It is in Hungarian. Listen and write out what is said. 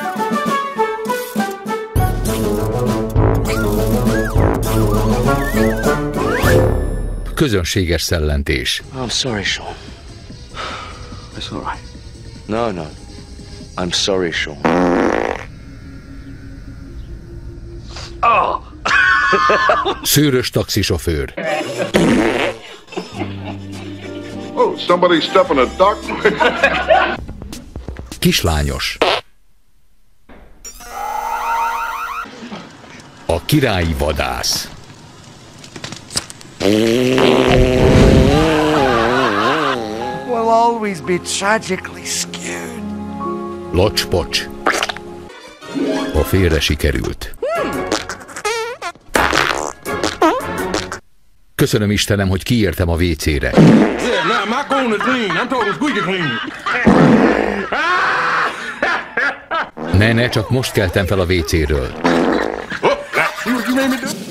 Közönséges szellentés. I'm sorry, Sean. It's all right. No. I'm sorry, Sean. Oh! Szőrös taxisofőr. Oh, somebody stuffing a duck? Kislányos. A királyi vadász. We'll always be tragically skewed. Locs-pocs. A félre sikerült. Köszönöm Istenem, hogy kiértem a WC-re. Ne, csak most keltem fel a WC-ről.